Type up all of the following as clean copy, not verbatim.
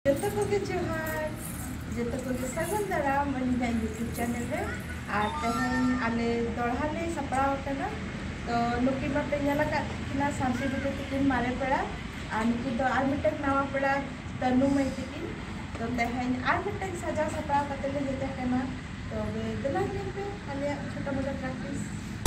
जोतो को जोहार जोतो को सगुन दाराम यूट्यूब चैनल रे और तेहन आले दोड़ा ले सपड़ाव कना तो नुकी बापे किना शांति बुटे तिकिन मारे पेड़ा और नुकी दो आर मिटक नवा पेड़ा तनु मई तिकिन तो तेहन आर मिटक सजा सपड़ाव कते ले जेते कना तो देला पे आले छोटा मोटा प्रैक्टिस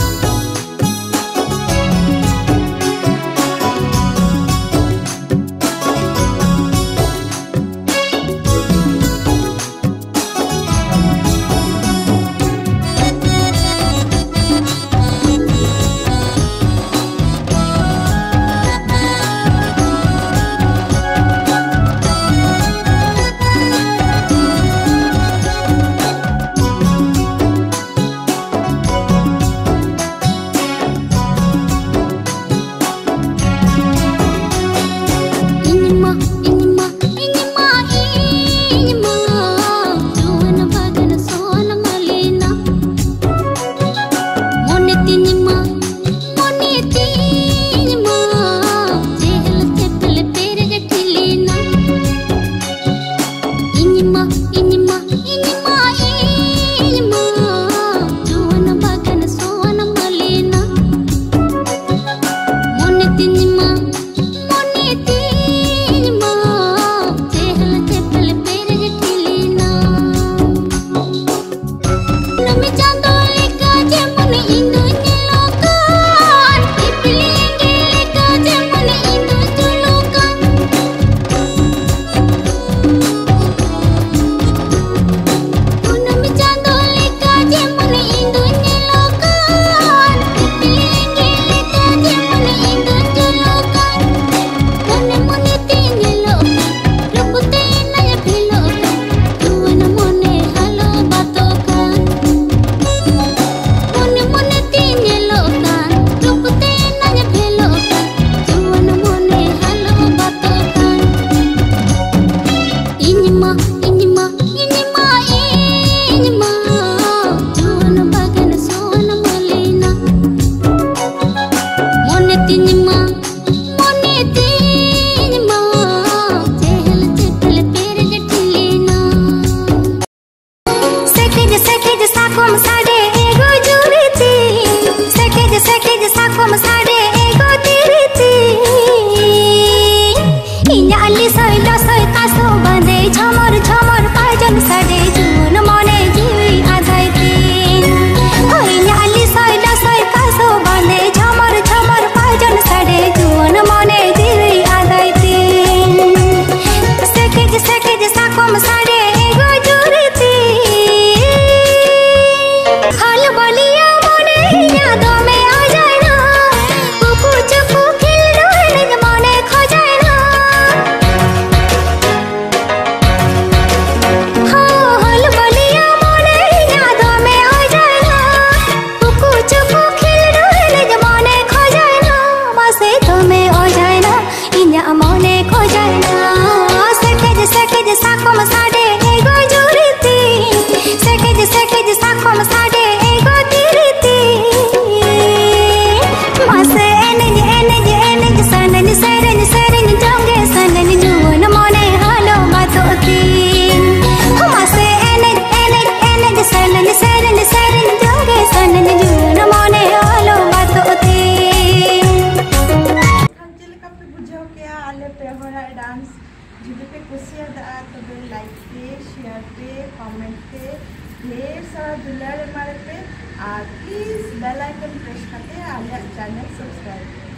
डांस जुदी पे कुसिया दा तो लाइक पे शेयर पे कमेंट पे ढेर सारा दुलार मारे पे और प्लीज बेल आइकन प्रेस करके आलिया चैनल सब्सक्राइब